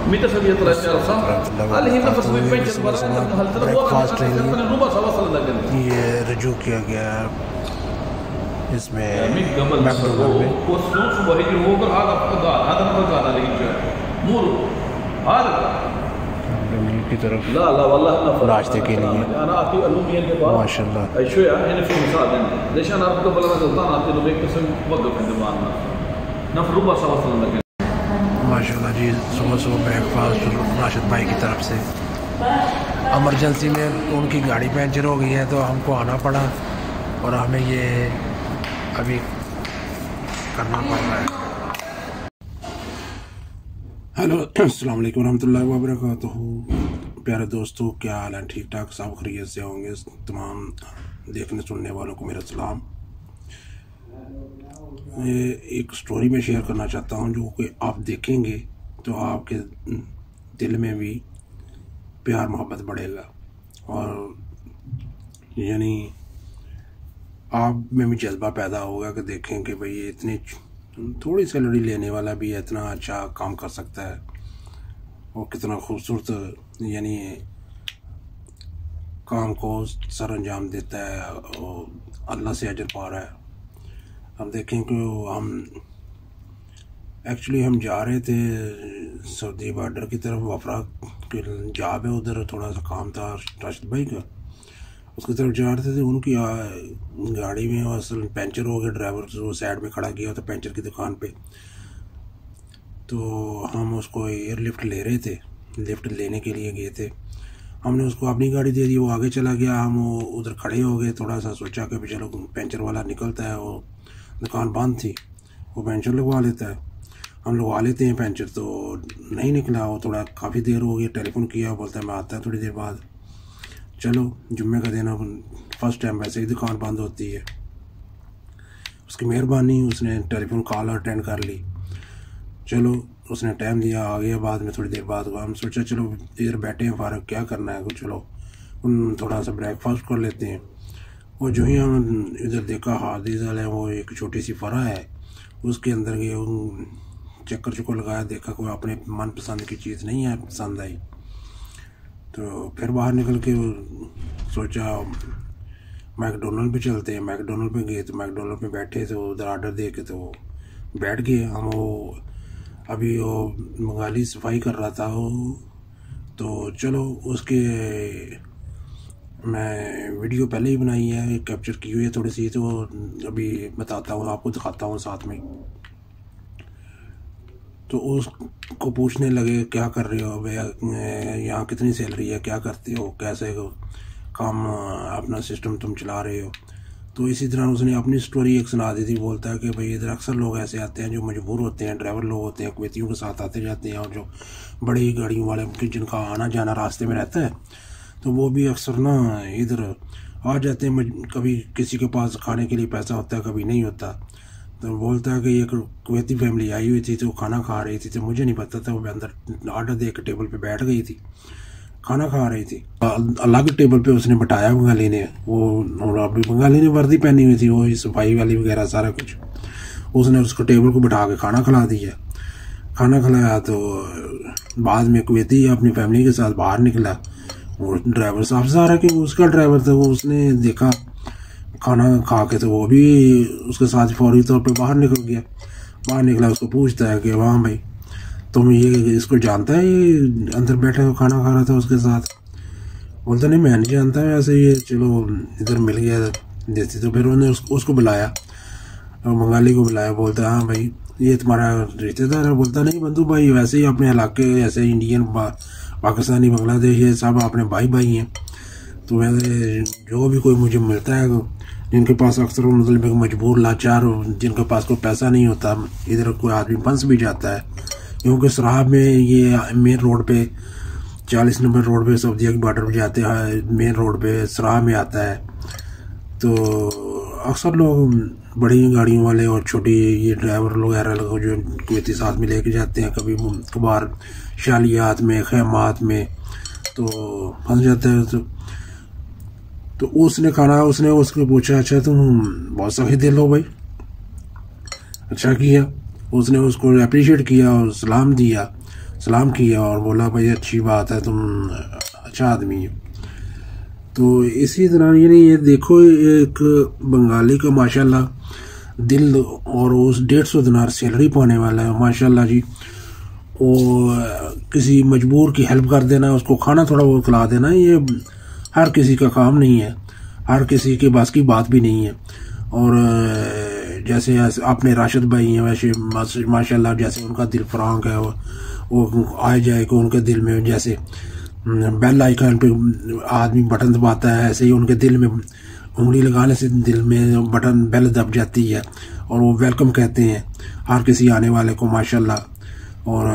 ये रजू किया गया इसमें की तरफ नाश्ते के लिए माशाल्लाह। माशाल्लाह जी, सुबह सुबह ब्रेकफास्ट राशिद भाई की तरफ से। इमरजेंसी में उनकी गाड़ी पंचर हो गई है तो हमको आना पड़ा और हमें ये अभी करना पड़ रहा है। हेलो, अस्सलाम वालेकुम रहमतुल्लाहि व बरकातुहू। प्यारे दोस्तों, क्या हाल है? ठीक ठाक, सब खैरियत से होंगे। तमाम देखने सुनने वालों को मेरा सलाम। एक स्टोरी में शेयर करना चाहता हूँ जो कि आप देखेंगे तो आपके दिल में भी प्यार मोहब्बत बढ़ेगा और यानी आप में भी जज्बा पैदा होगा कि देखें कि भाई ये इतनी थोड़ी सैलरी लेने वाला भी इतना अच्छा काम कर सकता है और कितना खूबसूरत यानी काम को सर अंजाम देता है और अल्लाह से अजर पा रहा है। हम देखें कि हम जा रहे थे सऊदी बॉर्डर की तरफ, वफरा के जॉब है उधर, थोड़ा सा काम था राशिद भाई का, उसकी तरफ जा रहे थे। उनकी गाड़ी में असल पंचर हो गया, ड्राइवर वो साइड में खड़ा किया था पंचर की दुकान पे। तो हम उसको एयरलिफ्ट ले रहे थे, लिफ्ट लेने के लिए गए थे। हमने उसको अपनी गाड़ी दे दी, वो आगे चला गया, हम उधर खड़े हो गए। थोड़ा सा सोचा कि चलो पंचर वाला निकलता है, वो दुकान बंद थी, वो पंचर लगवा लेता है, हम लगवा लेते हैं पंचर। तो नहीं निकला, वो थोड़ा काफ़ी देर हो गई, टेलीफोन किया, बोलता है मैं आता है थोड़ी देर बाद। चलो जुम्मे का दिन, फर्स्ट टाइम वैसे ही दुकान बंद होती है, उसकी मेहरबानी, उसने टेलीफोन कॉल अटेंड कर ली। चलो उसने टाइम दिया, आ गया बाद में, थोड़ी देर बाद हुआ। हम सोचा चलो इधर बैठे हैं फारग, क्या करना है, चलो थोड़ा सा ब्रेकफास्ट कर लेते हैं। वो जो ही हम इधर देखा हादीज़ल है, वो एक छोटी सी फरा है, उसके अंदर गए, चक्कर लगाया, देखा कोई अपने मनपसंद की चीज़ नहीं है, पसंद आई। तो फिर बाहर निकल के सोचा मैकडोनल्ड पे चलते हैं। मैकडोनल्ड पे गए तो मैकडोनल्ड पे बैठे तो उधर ऑर्डर दे के तो बैठ गए हम। वो अभी वो बंगाली सफाई कर रहा था वो, तो चलो उसके मैं वीडियो पहले ही बनाई है, कैप्चर की हुई है थोड़ी सी, तो अभी बताता हूँ, आपको दिखाता हूँ साथ में। तो उसको पूछने लगे क्या कर रहे हो भैया, यहाँ कितनी सैलरी है, क्या करते हो, कैसे काम अपना सिस्टम तुम चला रहे हो। तो इसी तरह उसने अपनी स्टोरी एक सुना दी थी। बोलता है कि भाई इधर अक्सर लोग ऐसे आते हैं जो मजबूर होते हैं, ड्राइवर लोग होते हैं, कुवैतियों के साथ आते जाते हैं, और जो बड़ी गाड़ियों वाले जिनका आना जाना रास्ते में रहता है, तो वो भी अक्सर ना इधर आ जाते हैं। कभी किसी के पास खाने के लिए पैसा होता है, कभी नहीं होता। तो बोलता है कि एक कुवैती फैमिली आई हुई थी, तो खाना खा रही थी, तो मुझे नहीं पता था, वो अंदर ऑर्डर दे के टेबल पे बैठ गई थी, खाना खा रही थी। अलग टेबल पे उसने बिठाया बंगाली ने, वो अभी बंगाली ने वर्दी पहनी हुई थी, वो सफाई वाली वगैरह सारा कुछ, उसने उसको टेबल को बिठा के खाना खिला दिया। खाना खिलाया तो बाद में कुवैती अपनी फैमिली के साथ बाहर निकला। वो ड्राइवर साहब से आ रहा कि उसका ड्राइवर था, वो उसने देखा खाना खा के, तो वो भी उसके साथ फौरी तौर पे बाहर निकल गया। बाहर निकला, उसको पूछता है कि वाह भाई तुम ये इसको जानता है, ये अंदर बैठा हुआ खाना खा रहा था उसके साथ। बोलता नहीं मैं नहीं जानता, ऐसे ये चलो इधर मिल गया देती। तो फिर उन्होंने उसको बुलाया, बंगाली को बुलाया। बोलता हाँ भाई ये तुम्हारा रिश्तेदार है। बोलता नहीं बंधु भाई, वैसे ही अपने इलाके ऐसे इंडियन पाकिस्तानी बांग्लादेश ये सब अपने भाई भाई हैं। तो वैसे जो भी कोई मुझे मिलता है, जिनके पास अक्सर मतलब मजबूर लाचार, जिनके पास कोई पैसा नहीं होता, इधर कोई आदमी फंस भी जाता है, क्योंकि सराब में ये मेन रोड पे 40 नंबर रोड पे सऊदीया की बॉर्डर पे जाते हैं, मेन रोड पे सराब में आता है। तो अक्सर लोग बड़ी गाड़ियों वाले और छोटी ये ड्राइवर वगैरह लोग जो कुवैती साथ में लेके जाते हैं, कभी कभार शालियात में, खैमात में, तो फंस जाते हैं। तो उसने उसको पूछा अच्छा तुम बहुत सही दिल हो भाई, अच्छा किया। उसने उसको अप्रिशिएट किया और सलाम दिया। सलाम किया और बोला भाई अच्छी बात है, तुम अच्छा आदमी है। तो इसी तरह यानी ये देखो, एक बंगाली का माशाल्लाह दिल, और उस 150 दिनार सैलरी पाने वाला है माशाल्लाह जी। वो किसी मजबूर की हेल्प कर देना, उसको खाना थोड़ा बहुत खिला देना, ये हर किसी का काम नहीं है, हर किसी के पास की बात भी नहीं है। और जैसे अपने राशिद भाई हैं वैसे माशाल्लाह, जैसे उनका दिल फ्रांक है, वो आ जाए कि उनके दिल में जैसे बेल आइकन पे आदमी बटन दबाता है, ऐसे ही उनके दिल में उंगली लगाने से दिल में बटन बेल दब जाती है और वो वेलकम कहते हैं हर किसी आने वाले को माशाल्लाह। और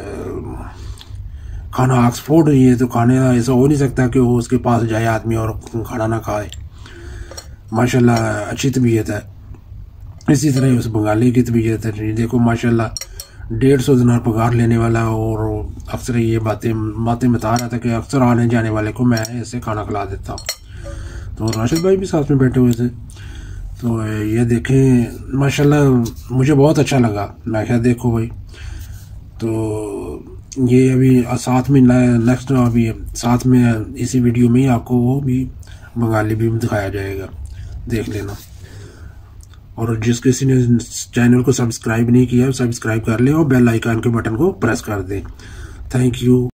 खाना ऑक्सफोर्ड ये तो खाने ऐसा हो नहीं सकता कि वो उसके पास जाए आदमी और खाना ना खाए। माशाल्लाह अच्छी तबीयत है। इसी तरह उस बंगाली की तबीयत है, देखो माशाल्लाह 150 दिनार पगार लेने वाला। और अक्सर ये बातें बता रहा था कि अक्सर आने जाने वाले को मैं ऐसे खाना खिला देता हूँ। तो राशिद भाई भी साथ में बैठे हुए थे। तो ये देखें माशाल्लाह मुझे बहुत अच्छा लगा। मैं क्या देखो भाई, तो ये अभी साथ में नेक्स्ट अभी साथ में इसी वीडियो में ही आपको वो भी बंगाली भी दिखाया जाएगा, देख लेना। और जिस किसी ने चैनल को सब्सक्राइब नहीं किया सब्सक्राइब कर ले और बेल आइकन के बटन को प्रेस कर दें। Thank you.